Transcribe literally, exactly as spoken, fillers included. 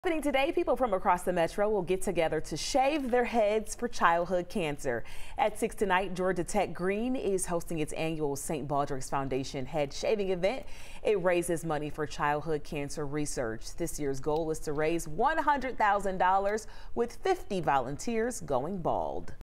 Happening today, people from across the metro will get together to shave their heads for childhood cancer. At six tonight, Georgia Tech Green is hosting its annual Saint Baldrick's Foundation head shaving event. It raises money for childhood cancer research. This year's goal is to raise one hundred thousand dollars with fifty volunteers going bald.